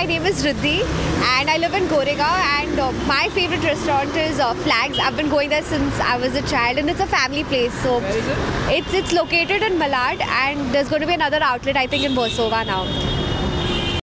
my name is Riddhi and I live in Goregaon, and my favorite restaurant is Flags. I've been going there since I was a child, and it's a family place. So where is it? It's located in Malad, and there's going to be another outlet I think in Versova now.